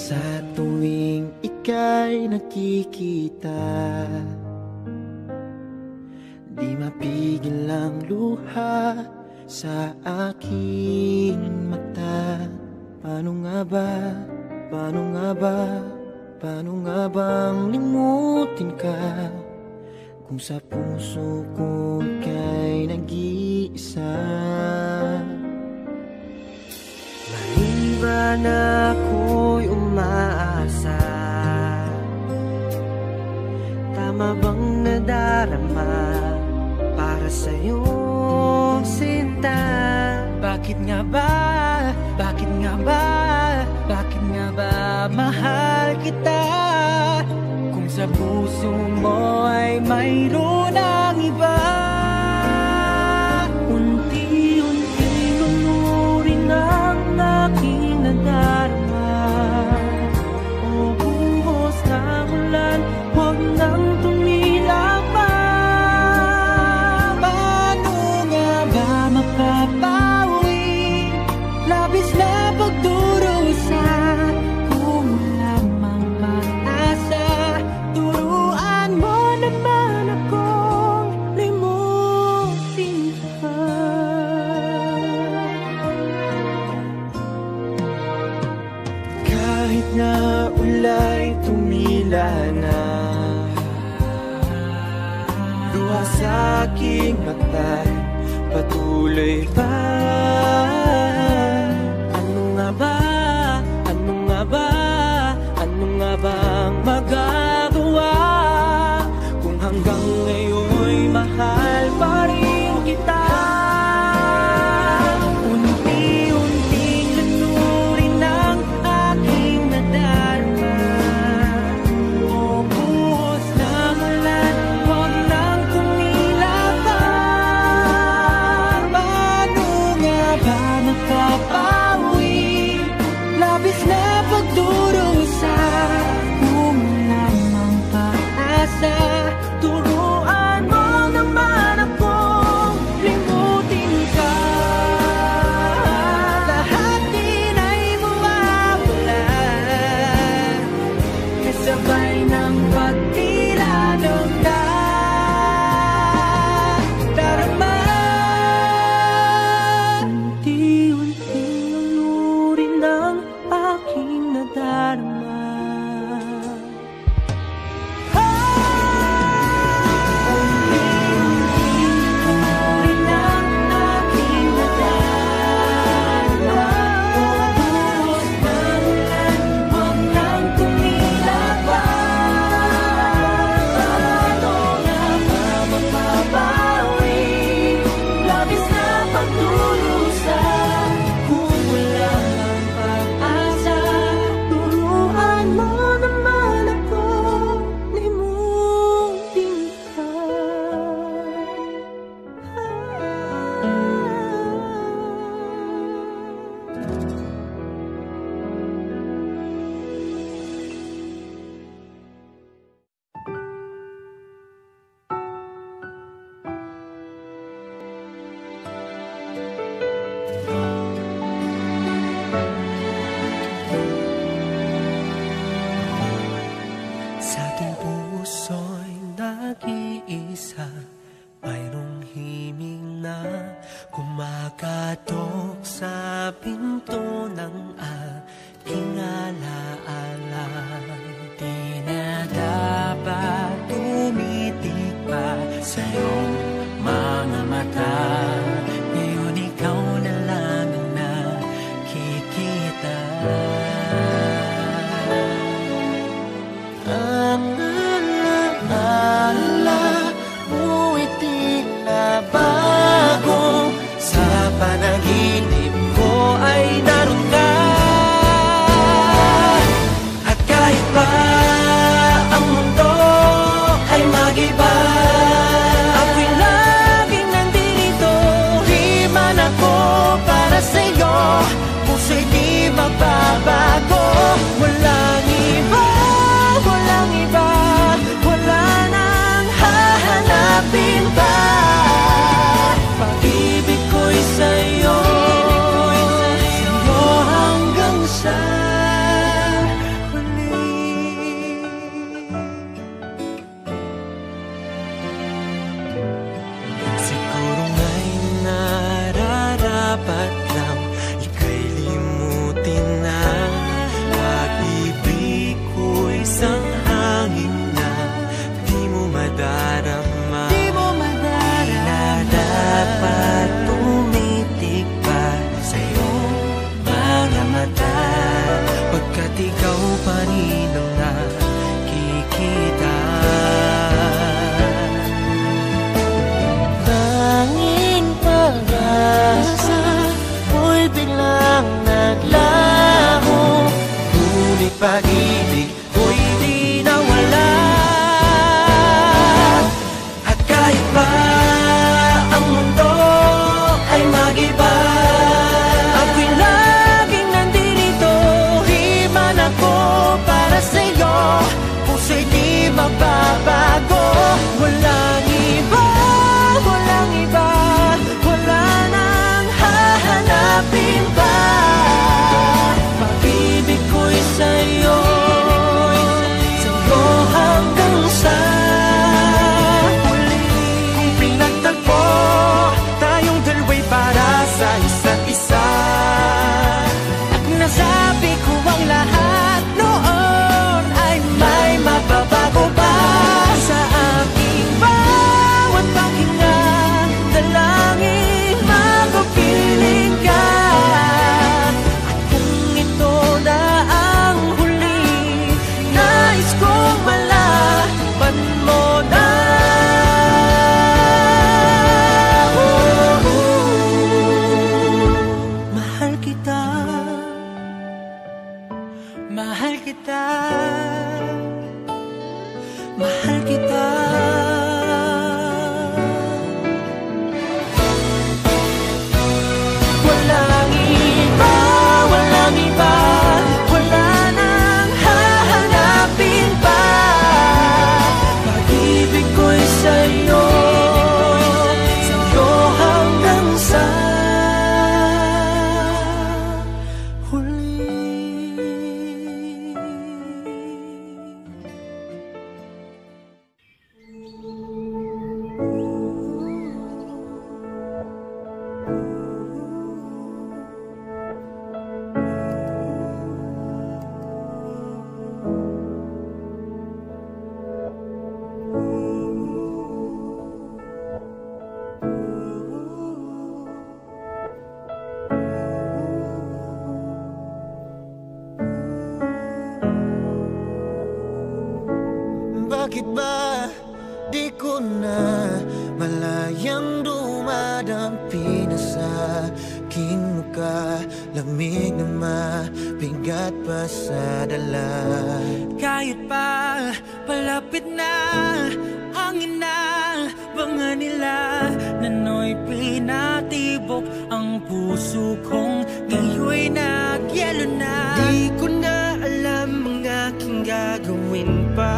Sa tuwing ika'y nakikita, di mapigil ang luha sa aking mata. Paano nga ba, paano nga ba, paano nga bang limutin ka, kung sa puso ko ika'y nag-iisa? Maliban ako'y umaasa, tama bang nadarama para sa'yo, sinta? Bakit nga ba, bakit nga ba, bakit nga ba mahal kita, kung sa puso mo ay mayroon ang iba? Unti-unti lunurin ang aking nadarama, o buhos ng ulan, huwag nang tumila pa. Paano nga ba mapapawi labis na pagdurusa, kung wala mang pag-asa? Turuan mo naman akong limutin ka. Kahit na ulay tumila na, luha sa aking mata'y patuloy pa. Ano nga ba, ano nga ba, ano nga bang magagawa, kung hanggang ngayon'y mahal pa rin kita? Unti-unting lanurin ang aking nadarama, o buhos ng ulan, huwag nang tumila pa. Paano nga ba pa rin ang nakikita. Tanging pag-asa mo'y biglang naglaho, ngunit pag-ibig ko'y di nawala. At kahit pa ang mundo ay mag-iba, ako'y laging nandito, himan ako para sa'yo, puso'y di magbabago. Walang iba, walang iba, wala nang hahanapin pa. Pag-ibig ko'y sa'yo, sa'yo hanggang sa huli. Kung pinagtagpo tayong dalawa'y para sa isa't isa, at nasabi ko ang lahat noon, ay may mababago ba sa aking bawat pahinga? Dalangin mapapiling ka, at kung ito na ang huli, nais kong malaman mo na mahal kita, mahal kita, mahal kita. Walang iba, walang iba, wala nang hahanapin pa. Pag-ibig ko'y sa'yo, sa'yo hanggang sa huli. Bakit ba di ko na malayang dumadampi na sa aking muka, lamig na mabigat pa sa dala. Kahit pa palapit na ang inabangan nila, nano'y pinatibok ang puso kong ngayoy nagyelo na. Di ko na alam ang aking gagawin pa.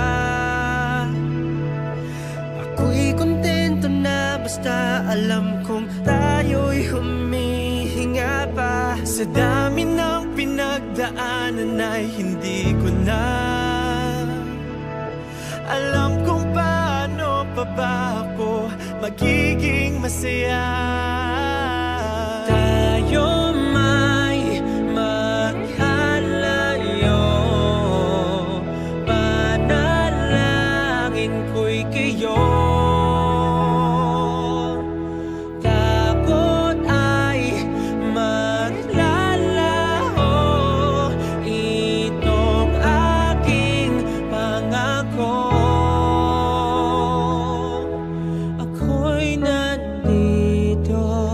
Ako'y kontento na basta alam kong tayo'y humihinga pa. Sa dami ng pinagdaanan ay hindi ko na alam kung paano pa ba ako magiging masaya. Tayo may maghalayo, panalangin ko'y kayo. Takot ay maglalaho, itong aking pangako. Ako'y nandito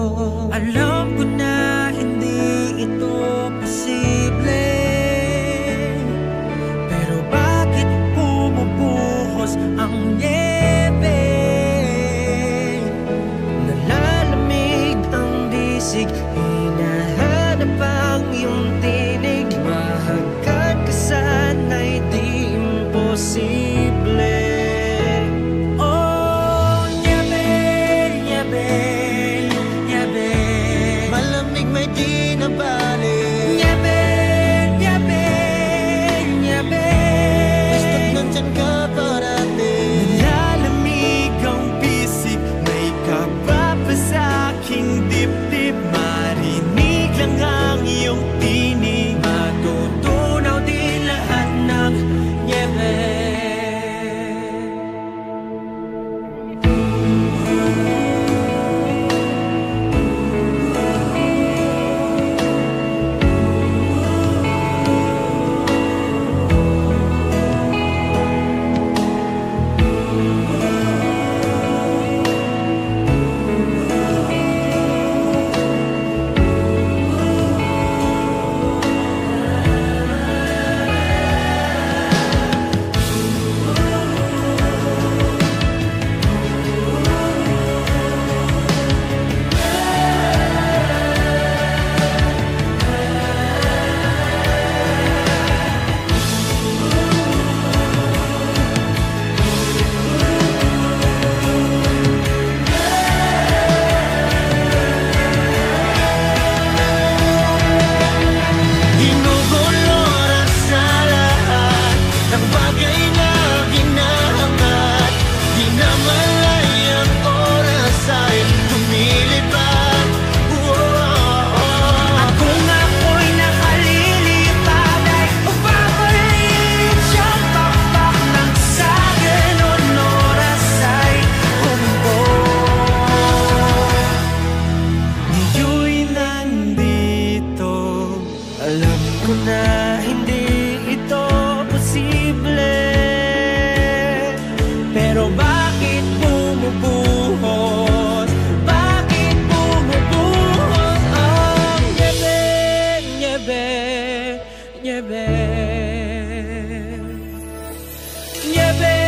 Niebe